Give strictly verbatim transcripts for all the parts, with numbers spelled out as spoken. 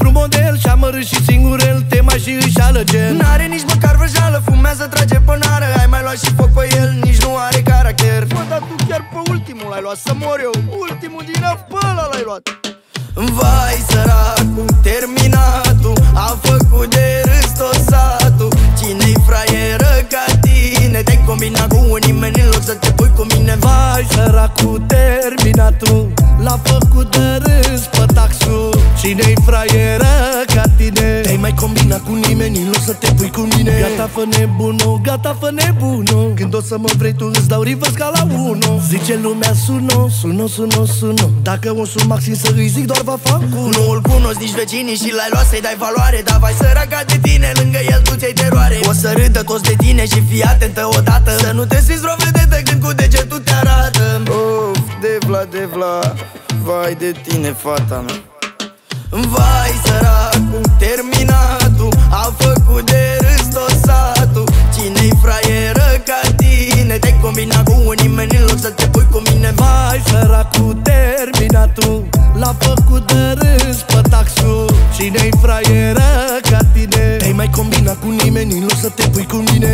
într-un model și amărât și singur el te mai și își alăge. N-are nici măcar vrăjeală, fumează, trage pe nară. Ai mai luat și foc pe el, nici nu are caracter. Bă, dar tu chiar pe ultimul l-ai luat, să mor eu. Ultimul din ăla l-ai luat. Vai săracul, terminatul, a făcut de râs tot satul. Cine-i fraieră ca tine? Te-ai combinat cu un nimeni în loc să te pui cu mine. Vai săracul, terminatul, l-a făcut de râs pe taxul. Cine-i fraieră ca tine? Te-ai mai combinat cu nimeni în loc să te pui cu mine. Gata, fă nebunul, gata, fă nebunul. Când o să mă vrei tu îți dau reverse ca la unu. Zice lumea suno, suno, suno, suno. Dacă o sun maxim să îi zic doar va fac cu. Nu îl cunosc nici vecinii și l-ai luat să-i dai valoare. Dar vai săraca de tine, lângă el tu ți-ai teroare. O să râdă toți de tine și fii atentă odată, să nu te simți vreo vedetă când cu degetul te arată. Of, Devla, Devla, vai de tine, fata mea. Vai săracul, terminatul, a făcut de râs tot satul. Cine-i fraieră ca tine? Te-ai combinat cu un nimeni în loc să te pui cu mine. Vai săracul, terminatul, l-a făcut de râs pe taxul. Cine-i fraieră ca tine? Te-ai mai combinat cu nimeni în loc să te pui cu mine.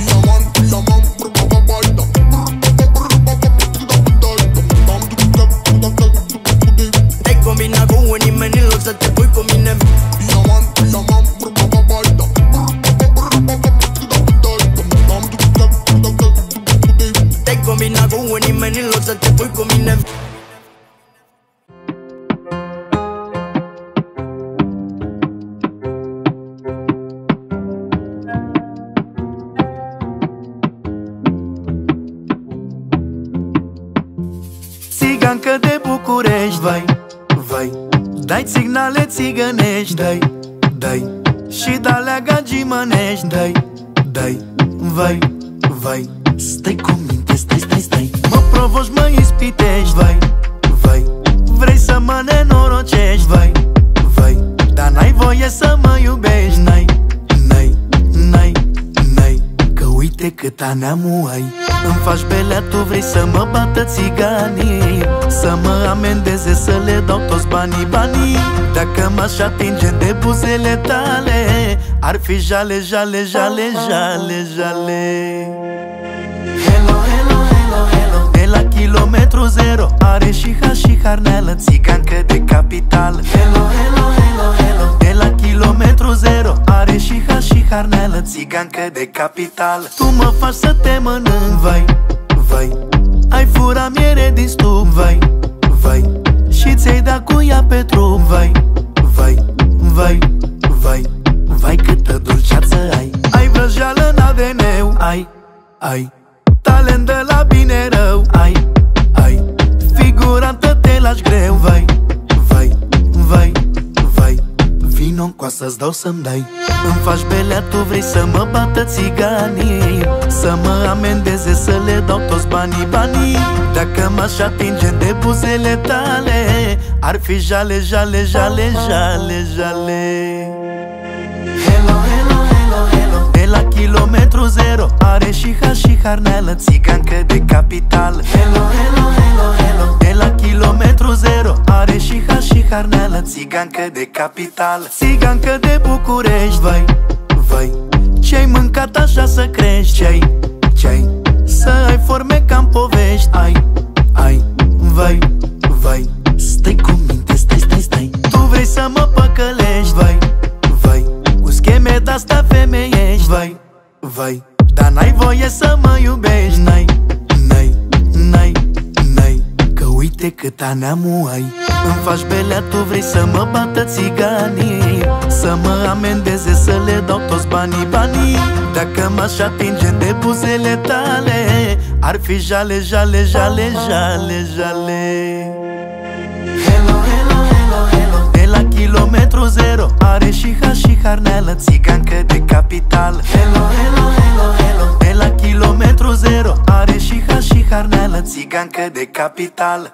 Te-ai combinat cu un nimeni în loc să te pui cu mine. Te-ai combinat cu un nimeni în loc să te pui cu mine. Țigancă de București, vai, vai, dai signale țigănești, dai, dai, și de-alea gagimănești, dai, dai, vai, vai. Stai cu minte, stai, stai, stai. Mă provoci, mă ispitești, vai, vai, vrei să mă nenorocești, vai, vai, dar n-ai voie să mă iubești, n-ai, n-ai, n-ai, n-ai. Că uite cât aneamul ai. Îmi faci belea, tu vrei să mă bată țiganii, să mă amendeze, să le dau toți banii, banii. Dacă m-aș atinge de buzele tale, ar fi jale, jale, jale, jale, jale. Hello, hello, hello, hello. De la kilometru zero are și ha și harneală, țigancă de capital. Hello, hello, hello, hello. De la kilometru zero are și ha și harneală, țigancă de capital. Tu mă faci să te mănânc, vai, vai, ai fura miere din stup, vai, vai, și ți-ai dat cu ea pe trup, vai, vai, vai, vai, vai, câtă dulceață ai. Ai vrăjeală în A D N-ul, ai, ai, talent de la bine rău, ai, ai, figurantă te lași greu, vai, vai, vai, vai, vino-n coasă-ți dau să-mi dai. Îmi faci belea, tu vrei să mă bată țiganii, să mă amendeze, să le dau toți banii, banii. Dacă m-aș atinge de buzele tale, ar fi jale, jale, jale, jale, jale. Hello, hello, hello, hello. De la kilometru zero are și ha și harneală, țigancă de capital. Hello, hello, hello, hello. De la kilometru zero are și ha și harneală, țigancă de capital. Țigancă de București, vai, vai, ce-ai mâncat așa să crești, ce-ai, ce-ai, să ai forme ca-n povești, ai, ai, vai, vai, stai cu minte, stai, stai, stai. Tu vrei să mă păcălești, vai, vai, cu scheme de-astea femeiești, vai, vai, dar n-ai voie să mă iubești, n-ai, n-ai, n-ai, n-ai. Că uite cât aneamul ai. Îmi faci belea, tu vrei să mă bată țiganii, să mă amendeze, să le dau toți banii, banii. Dacă m-aș atinge de buzele tale, ar fi jale, jale, jale, jale, jale. Hello, hello, hello, hello. De la kilometru zero are și ha și harneală, țigancă de capital. Hello, hello, hello, hello. De la kilometru zero are și ha și harneală, țigancă de capital.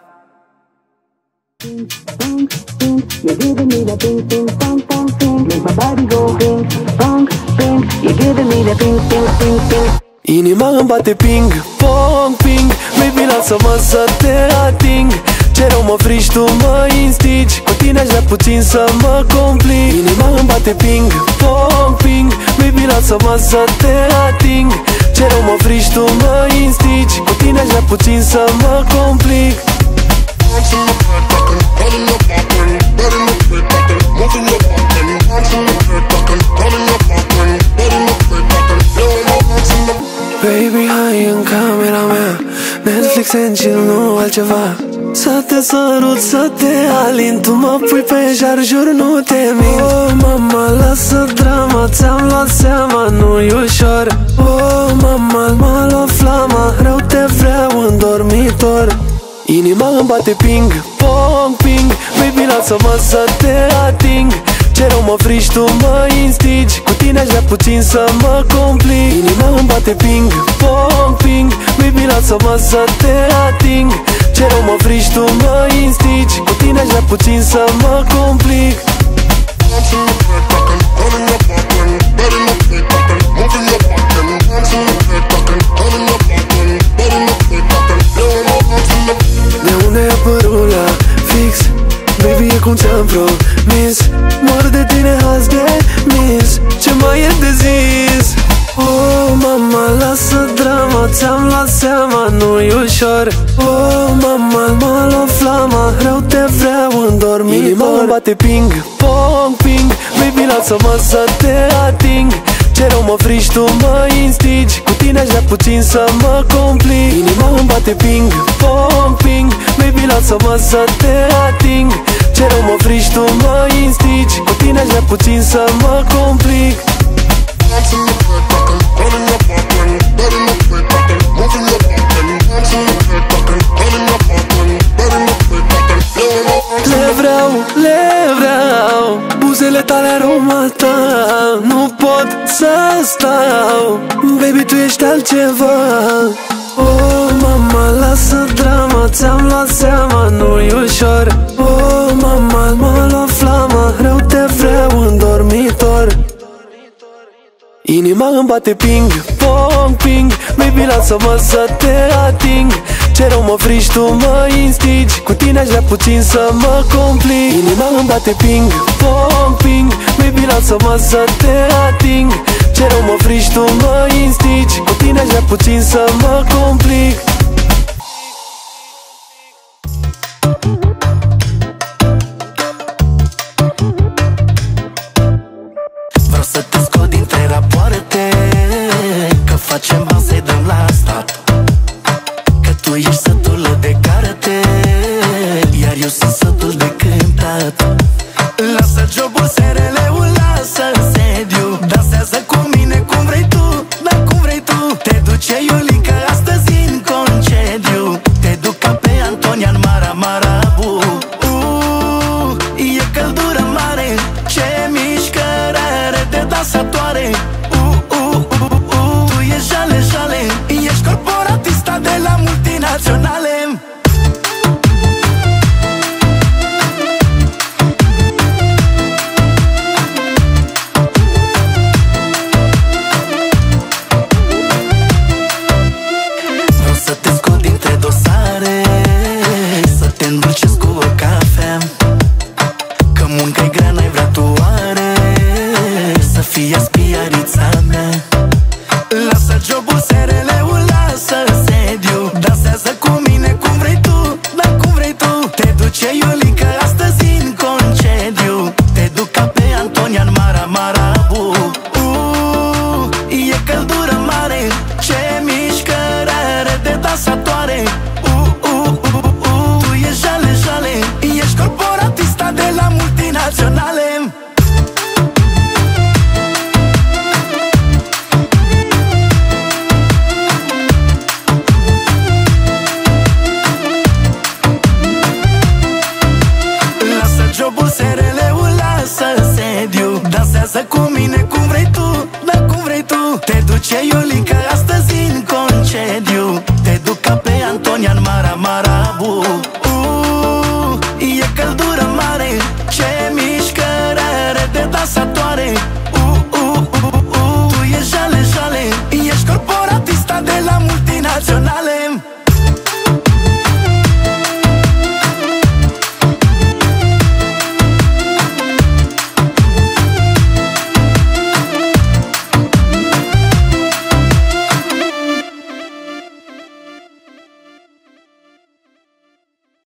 Ping, ping, you're giving me the ping, ping, pong, pong, ping. Make my body go ping, pong, ping. You're giving me the ping, ping, ping, ping. Inima îmi bate ping, pong, ping. Baby, lasă-mă să te ating. Ce rău mă frici, tu mă instigi. Cu tine aș vrea puțin să mă complic. Inima îmi bate ping, pong, ping. Baby, lasă-mă să te ating. Ce rău mă frici, tu mă instigi. Cu tine aș vrea puțin să mă complic. Baby, hai în camera mea, Netflix and chill, nu altceva. Să te sărut, să te alin, tu mă pui pe șarjur, nu te mint. Oh, mama, lasă drama, ți-am luat seama, nu-i ușor. Oh, mama, m-a luat flama, rău te vreau în dormitor. Inima îmi bate ping, pong, ping. Baby, lasă-mă să te ating. Ce rău mă frici, tu mă instigi. Cu tine aș vrea puțin să mă complic. Inima îmi bate ping, pong, ping. Baby, lasă-mă să te ating. Ce rău mă frici, tu mă instigi. Cu tine aș vrea puțin să mă complic. De unde ai apărut la fix? Baby, e cum ți-am promis. Mor de tine azi de mis. Ce mai e de zis? Oh, mama, lasă drama, ți-am luat seama, nu-i ușor. Oh, mama, m-a luat flama, rău te vreau în dormitor. Inima îmi bate ping, pong, ping. Baby, lasă-mă să te ating. Ce rău mă frici, tu mă instigi. Cu tine aș vrea puțin să mă complic. Inima îmi bate ping, pong, ping. Baby, lasă-mă să te ating. Ce rău mă frici, tu mă instigi. Cu tine aș vrea puțin să mă complic. Le vreau, le vreau, buzele tale, aroma ta. Nu pot să stau, baby, tu ești altceva. Oh, mama, lasă drama, ți-am luat seama, nu-i ușor. Oh, mama, m-a luat flama, rău te vreau în dormitor. Inima îmi bate ping, pong, ping. Baby, lasă-mă să te ating. Ce rău mă frici, tu mă instigi. Cu tine aș vrea puțin să mă complic. Inima îmi bate ping, pong, ping. Baby, lasă-mă să te ating. Ce rău mă frici, tu mă instigi. Cu tine aș vrea puțin să mă complic. Vreau să te scot dintre rapoarte, că facem bani să-i dăm la stat. Că tu ești sătul de carte, iar eu sunt sătul de cântat. Lasă jobul, sereleul, lasă sediu. Dansează cu mine cum vrei tu, da cum vrei tu. Te duce Iulica astăzi în concediu. Te duc ca pe Antonian Mara Marabu. uh, E căldură mare, ce mișcare are de dansatoare. uh, uh, uh, uh. Tu ești jale, jale, ești corporatista de la multinaționale. Fie spiarița mea. Lasă jobul, sereleul, lasă sediu. Dansează cu mine cum vrei tu, da cum vrei tu. Te duce Iulica astăzi în concediu. Te duc ca pe Antonian Mara Marabu. uh, E căldură mare, ce mișcare are de dansatoare. uh, uh, uh, uh. Tu ești jale, jale, ești corporatista de la multinaționale. Dansează cu mine cum vrei tu, da cum vrei tu. Te duce Iulica